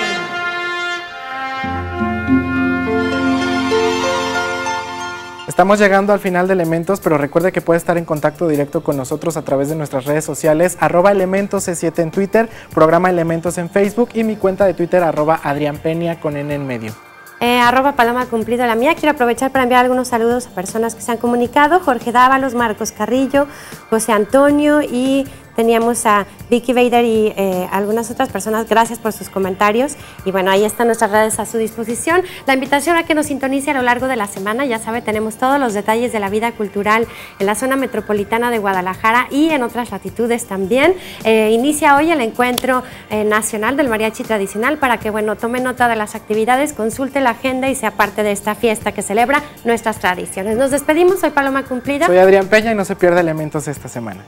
Estamos llegando al final de Elementos, pero recuerde que puede estar en contacto directo con nosotros a través de nuestras redes sociales, arroba Elementos C siete en Twitter, programa Elementos en Facebook y mi cuenta de Twitter, arroba Adrián Peña con N en medio. Eh, arroba Paloma Cumplido la mía. Quiero aprovechar para enviar algunos saludos a personas que se han comunicado: Jorge Dávalos, Marcos Carrillo, José Antonio, y teníamos a Vicky Bader y eh, algunas otras personas. Gracias por sus comentarios. Y bueno, ahí están nuestras redes a su disposición. La invitación a que nos sintonice a lo largo de la semana. Ya sabe, tenemos todos los detalles de la vida cultural en la zona metropolitana de Guadalajara y en otras latitudes también. Eh, inicia hoy el encuentro eh, nacional del mariachi tradicional para que, bueno, tome nota de las actividades, consulte la agenda y sea parte de esta fiesta que celebra nuestras tradiciones. Nos despedimos. Soy Paloma Cumplida. Soy Adrián Peña y no se pierda Elementos esta semana.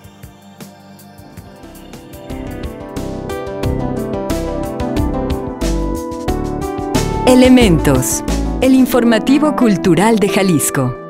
Elementos, el informativo cultural de Jalisco.